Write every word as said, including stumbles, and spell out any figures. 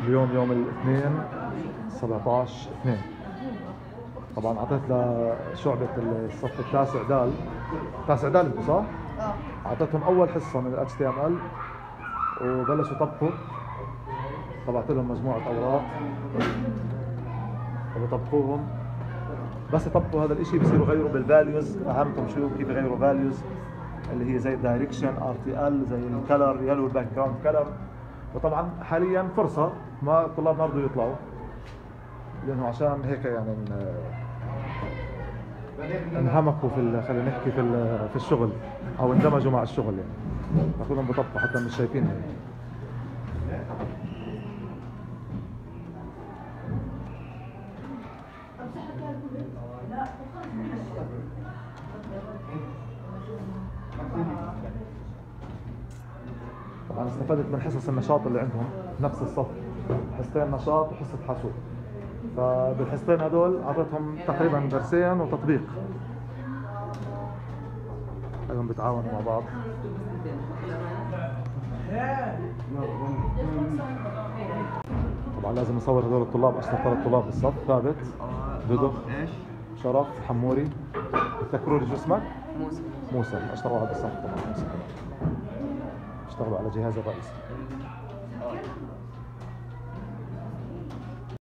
اليوم يوم الاثنين سبعة عشر اثنين. طبعا اعطيت لشعبة الصف التاسع دال، التاسع دال انتوا صح؟ اه اعطيتهم اول حصة من ال إتش تي إم إل وبلشوا يطبقوا. طبعت لهم مجموعة اوراق وبطبقوهم. بس يطبقوا هذا الاشي بصيروا يغيروا بالفاليوز. فهمتم شو كيف يغيروا فاليوز اللي هي زي الدايركشن ار تي ال، زي الكلر يلو الباك جراوند كلر. وطبعا حاليا فرصة ما الطلاب ما رضوا يطلعوا لانه عشان هيك يعني انهمكوا في ال- خلينا نحكي في ال- في الشغل او اندمجوا مع الشغل يعني. فكلهم بطبقوا حتى مش شايفين يعني. طبعا استفدت من حصص النشاط اللي عندهم نفس الصف، حصتين نشاط وحصة حاسوب. فبالحصتين هدول اعطيتهم تقريبا درسين وتطبيق. هذول بيتعاونوا مع بعض. طبعا لازم نصور هذول الطلاب، اشطر ثلاث طلاب بالصف. ثابت، دودو، شرف، حموري. تذكروا لي شو اسمك؟ موسى. موسى اشطر واحد بالصف طبعا. موسى اشتغلوا على جهاز الرئيسي.